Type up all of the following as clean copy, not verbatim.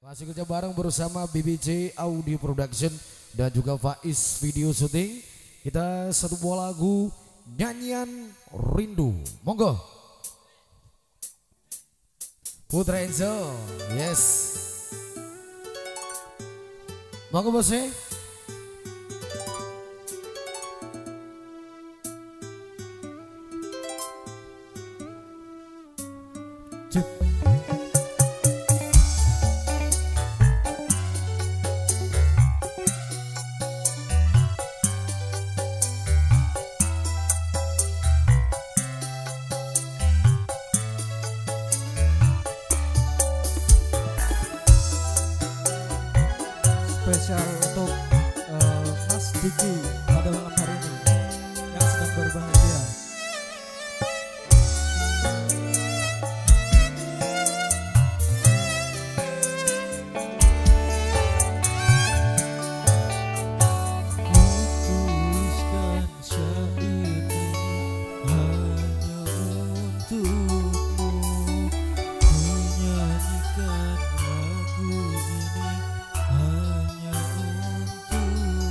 Masih kerja bareng bersama BBJ Audio Production dan juga Faiz Video Shooting. Kita satu buah lagu Nyanyian Rindu. Monggo. Putra Enzo, yes. Monggo bosnya. Spesial untuk Mas Diki pada malam hari ini yang sedang berbahagia. Tuliskan syair ini hanya untukmu, menyanyikan lagu ini hanya untukmu.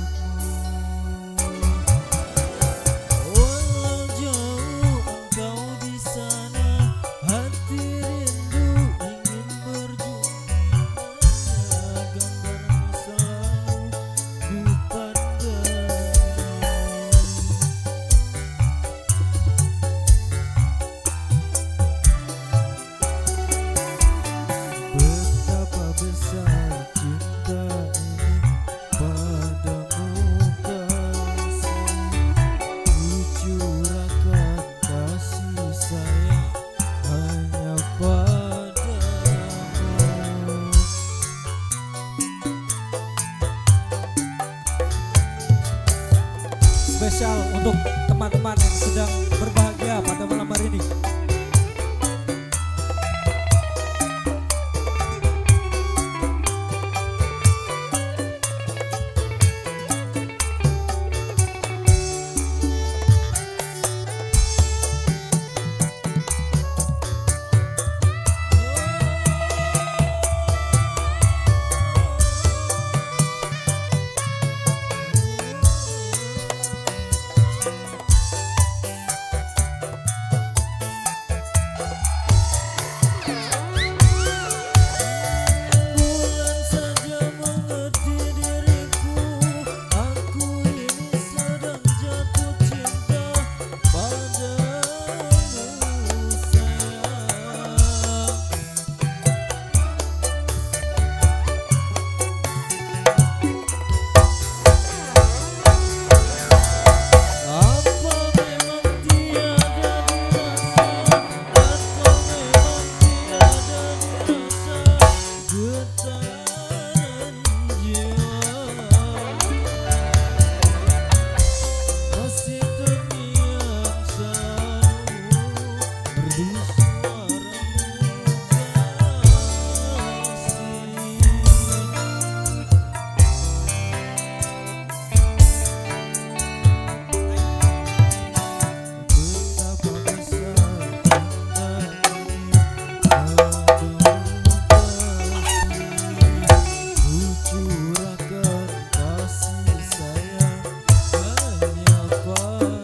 Walau jauh engkau di sana, hati rindu ingin berjumpa. Gambarmu selalu ku pandang. Betapa besar cinta ini padamu kasih, ku curahkan kasih sayang hanya padamu. Spesial untuk teman-teman yang sedang berbahagia pada malam hari ini. Bulan saja mengerti diriku, aku ini sedang jatuh cinta padamu sayang. Apa memang tiada dirasa, atau memang tiada dirasa getaran jiwa, masih terngiang selalu merdu suaramu kasih. Betapa besar cinta ini padamu kasih, ku curahkan kasih sayang hanya padamu.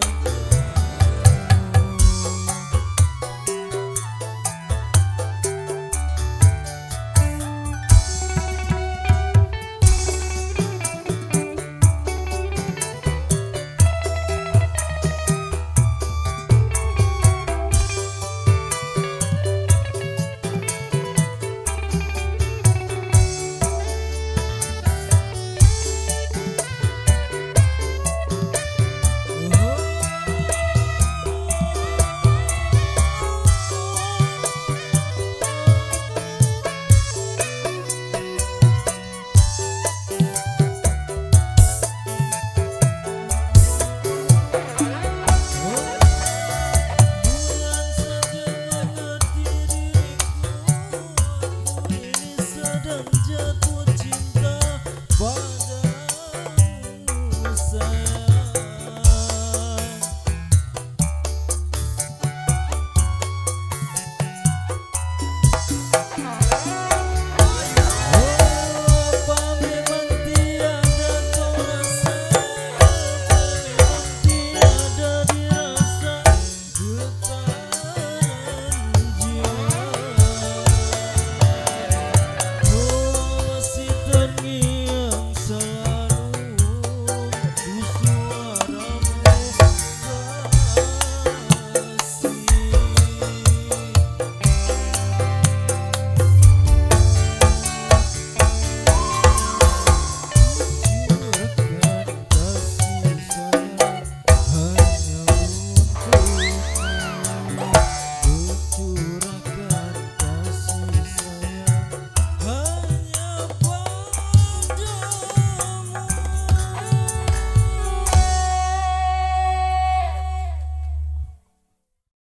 Bulan saja mengerti diriku, aku ini sedang jatuh